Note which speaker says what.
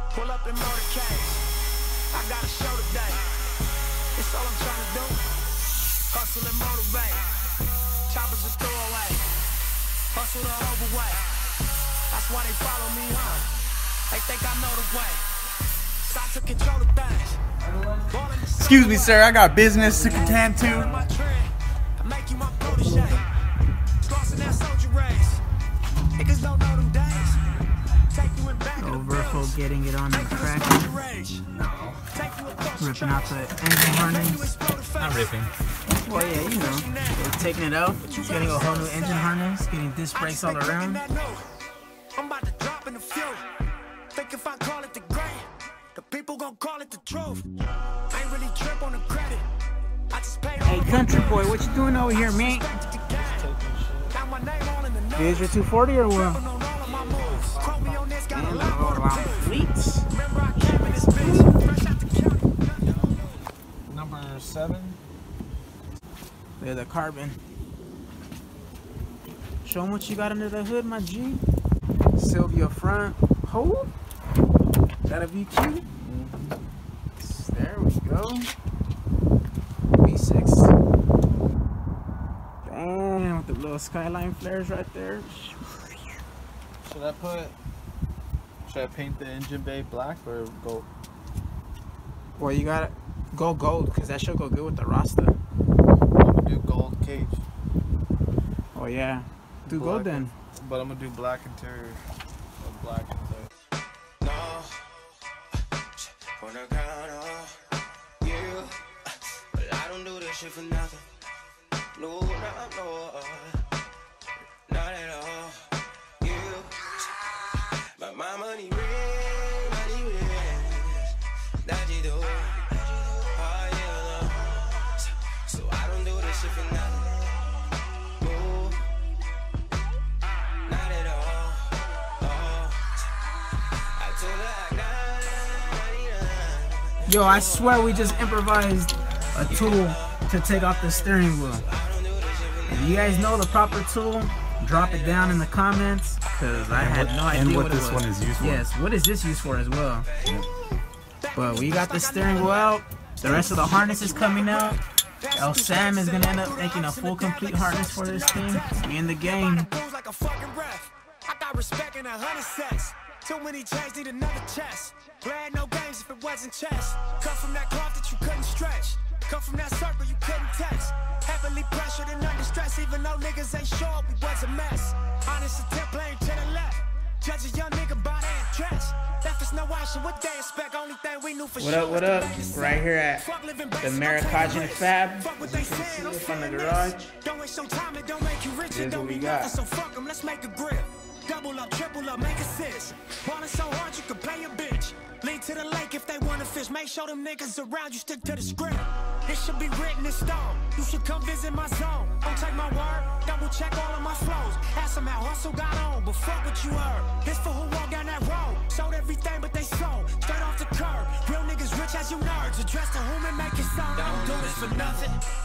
Speaker 1: Pull up in motorcade. I got a show today. It's all I'm trying to do. Hustle and motivate. Choppers a throwaway. Hustle the overweight. That's why they follow me, huh? They think I know the way. Start to control the things.
Speaker 2: Excuse me, sir. I got business to contend to.
Speaker 1: I make you my protege. Crossing that soldier race. Niggas don't know them days. Take you in back of the
Speaker 3: Verfo getting it on and cracking. Ripping out the engine harness.
Speaker 2: Not ripping.
Speaker 3: Well, yeah, you know. They're taking it out, getting a whole new engine harness, getting disc brakes all around.
Speaker 1: I'm about to drop in the fuel. Think if I call it the great, the people gon' call it the truth. I ain't really trip on the credit. I just pay.
Speaker 3: Hey, country boy, what you doing over here, man? Is your 240 or what? Fleets.
Speaker 2: Number 7.
Speaker 3: There's the carbon. Show them what you got under the hood, my G. Sylvia front. Hold. That a VQ? There we go. V6. Damn, with the little skyline flares right there.
Speaker 2: Should I paint the engine bay black or gold?
Speaker 3: Well, you gotta go gold because that should go good with the Rasta.
Speaker 2: I'm gonna do gold cage.
Speaker 3: Oh yeah, do gold then.
Speaker 2: But I'm gonna do black interior. Or black inside.
Speaker 1: No, on the ground, yeah. But I don't do this shit for nothing. No, not at all. Yeah, my money red, that you do. Oh yeah, so I don't do this shit for nothing. No, not at all. I told her
Speaker 3: Yo, I swear we just improvised a tool to take off the steering wheel. If you guys know the proper tool, drop it down in the comments, because I had no idea what this one is used for. Yes, what is this used for as well? But we got the steering wheel out. The rest of the harness is coming out. El Sam is going to end up making a full complete harness for this thing. We in the game.
Speaker 1: I got respect in 100 sets. Too many chains need another chest. Playing no games if it wasn't chess. Cut from that cloth that you couldn't stretch. Cut from that circle you couldn't test. Heavily pressured and under stress, even though niggas ain't sure we was a mess. Honest attempt playing to the left. Judge a young nigga by their dress. Left us no option, what they expect. Only thing we knew for sure.
Speaker 3: What up? Right here at the Amerkajin Fab. As you can see it from the garage.
Speaker 1: Don't waste your time, it don't make you rich. It don't mean nothing, so fuck them, let's make a grip. Double up, triple up, make assist. Ballin' so hard you can play a bitch. Lead to the lake if they wanna fish. Make sure them niggas around you stick to the script. It should be written in stone. You should come visit my zone. Don't take my word, double check all of my flows. Ask them how hustle got on, but fuck what you heard. This for who walked down that road. Sold everything but they sold. Straight off the curb. Real niggas rich as you nerds. Address to whom and make it so. I don't do this for nothing.